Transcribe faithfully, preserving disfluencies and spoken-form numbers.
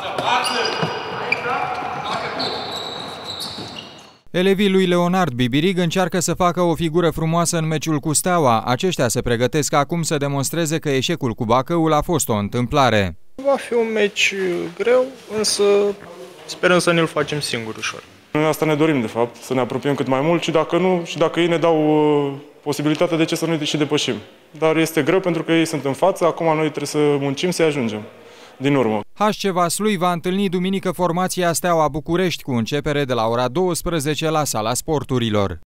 Elevii lui Leonard Bibirig încearcă să facă o figură frumoasă în meciul cu Steaua. Aceștia se pregătesc acum să demonstreze că eșecul cu Bacăul a fost o întâmplare. Va fi un meci greu, însă sperăm să ne-l facem singuri ușor. Noi asta ne dorim, de fapt, să ne apropiem cât mai mult și dacă nu, și dacă ei ne dau uh, posibilitatea, de ce să nu și depășim. Dar este greu pentru că ei sunt în față, acum noi trebuie să muncim să-i ajungem din urmă. H C Vaslui va întâlni duminică formația Steaua București cu începere de la ora douăsprezece la Sala Sporturilor.